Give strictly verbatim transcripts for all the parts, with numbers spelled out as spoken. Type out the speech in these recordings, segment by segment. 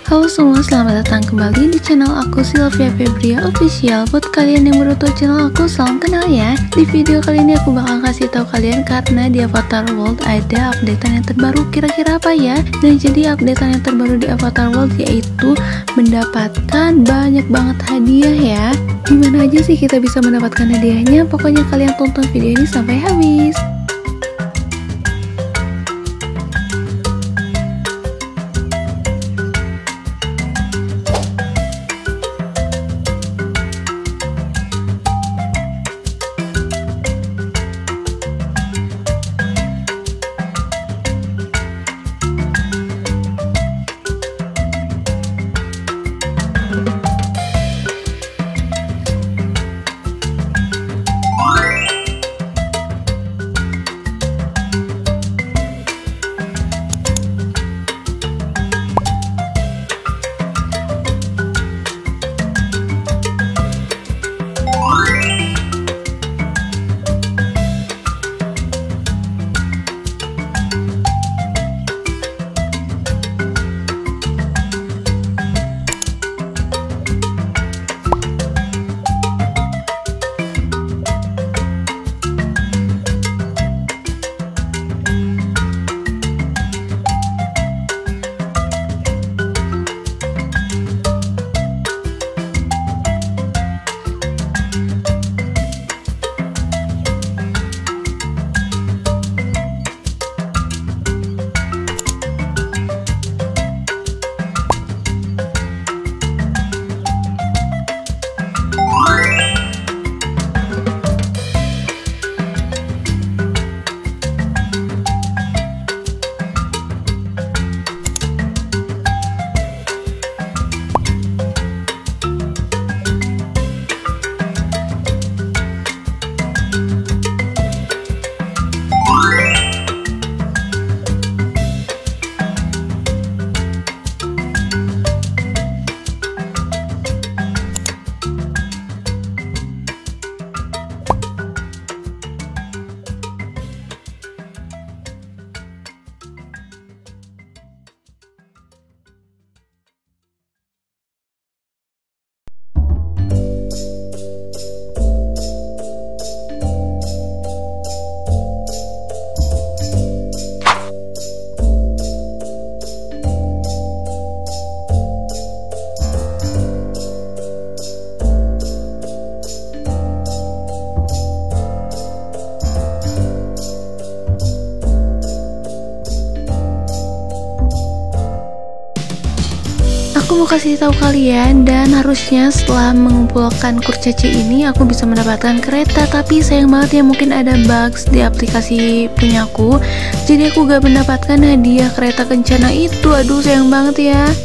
Halo semua, selamat datang kembali di channel aku Sylvia Febria Official. Buat kalian yang baru tahu channel aku, salam kenal ya. Di video kali ini aku bakal kasih tahu kalian karena di Avatar World ada updatean yang terbaru. Kira-kira apa ya? Nah, jadi updatean yang terbaru di Avatar World yaitu mendapatkan banyak banget hadiah ya. Gimana aja sih kita bisa mendapatkan hadiahnya? Pokoknya kalian tonton video ini sampai habis. Aku mau kasih tahu kalian, dan harusnya setelah mengumpulkan kurcaci ini aku bisa mendapatkan kereta, tapi sayang banget ya, mungkin ada bugs di aplikasi punyaku, jadi aku gak mendapatkan hadiah kereta kencana itu. Aduh, sayang banget ya.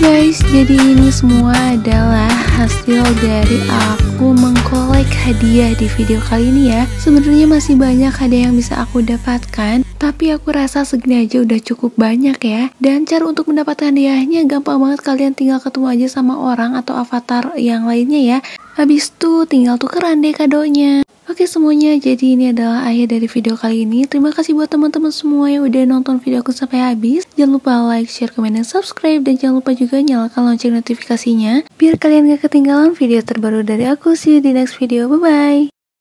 guys, jadi ini semua adalah hasil dari aku mengkolek hadiah di video kali ini ya. Sebenarnya masih banyak hadiah yang bisa aku dapatkan, tapi aku rasa segini aja udah cukup banyak ya. Dan cara untuk mendapatkan hadiahnya gampang banget, kalian tinggal ketemu aja sama orang atau avatar yang lainnya ya. Habis itu tinggal tukeran deh kadonya. Oke semuanya, jadi ini adalah akhir dari video kali ini. Terima kasih buat teman-teman semua yang udah nonton video aku sampai habis. Jangan lupa like, share, komen, dan subscribe. Dan jangan lupa juga nyalakan lonceng notifikasinya biar kalian gak ketinggalan video terbaru dari aku. See you di next video, bye-bye.